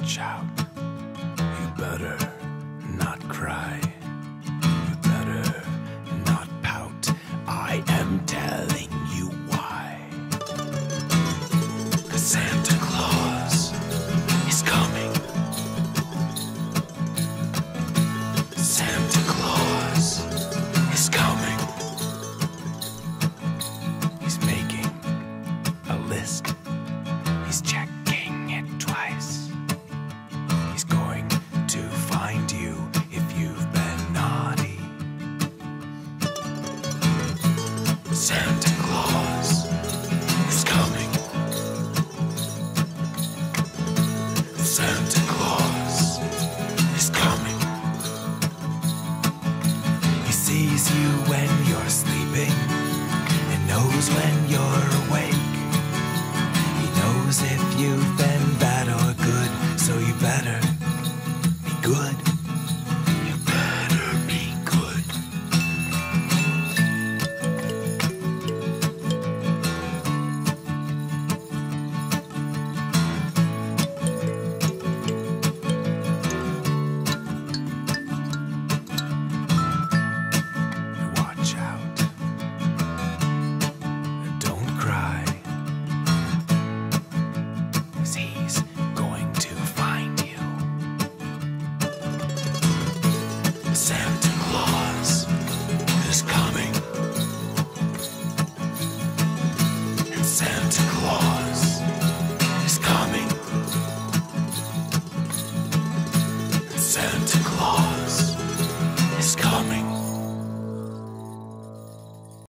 Watch out. You better not cry. You better not pout. I am telling you why. 'Cause Santa Claus is coming. Santa Claus is coming. He's making a list. He's checking it twice. He's going to find you if you've been naughty. Santa Claus is coming. Santa Claus is coming. He sees you when you're sleeping and knows when you're awake. He knows if you've been bad or good, so you better be good. You better be good. Watch out. Don't cry. 'Cause he's going to find you. Santa Claus is coming. And Santa Claus is coming. And Santa Claus